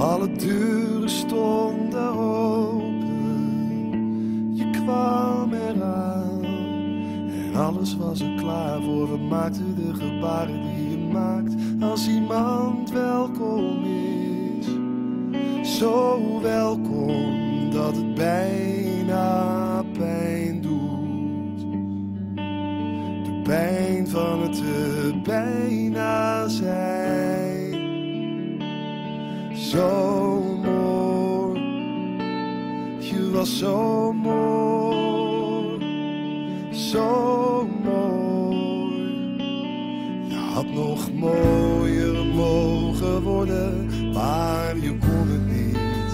Alle deuren stonden open, je kwam eraan en alles was er klaar voor. We maakten de gebaren die je maakt als iemand welkom is. Zo welkom dat het bijna pijn doet. De pijn van het er bijna zijn. Zo mooi, je was zo mooi, zo mooi. Je had nog mooier mogen worden, maar je kon het niet.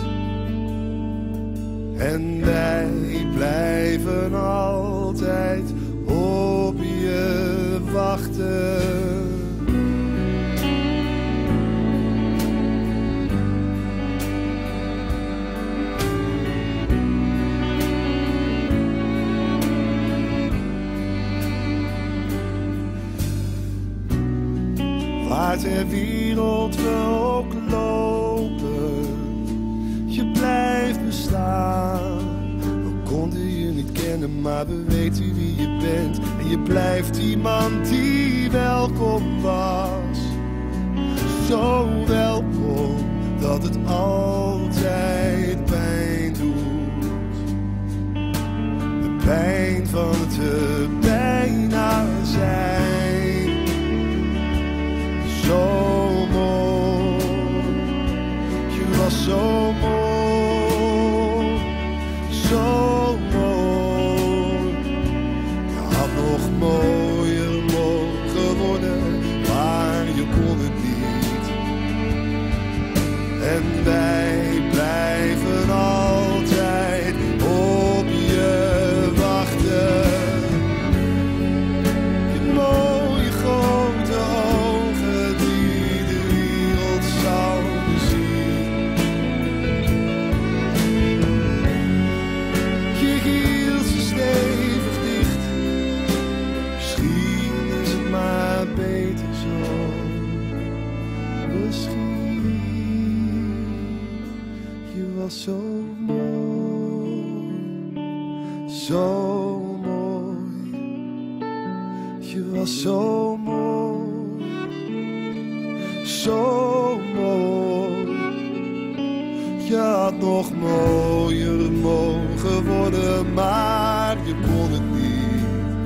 En wij blijven altijd op je wachten. Waar ter wereld we ook lopen, je blijft bestaan. We konden je niet kennen, maar we weten wie je bent. En je blijft iemand die welkom was. Zo welkom dat het altijd pijn doet. De pijn van het er bijna zijn. Zo mooi, je was zo mooi, zo mooi. Je had nog mooier mogen worden, maar je kon het niet. En wij blijven altijd op je wachten. Je mooie grote ogen die de wereld zouden zien. Je hield ze stevig dicht. Misschien is het maar beter zo. Misschien. Je was zo mooi, zo mooi. Je was zo mooi, zo mooi. Je had nog mooier mogen worden, maar je kon het niet.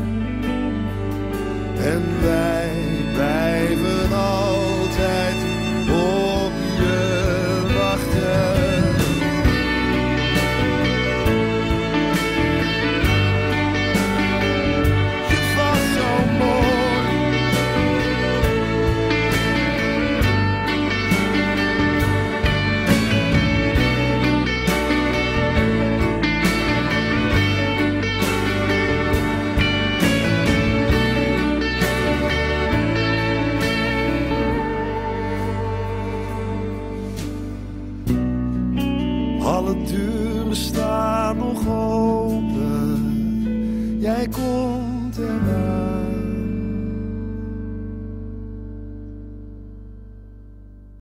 En wij blijven altijd op je wachten. Alle deuren staan nog open, jij komt eraan.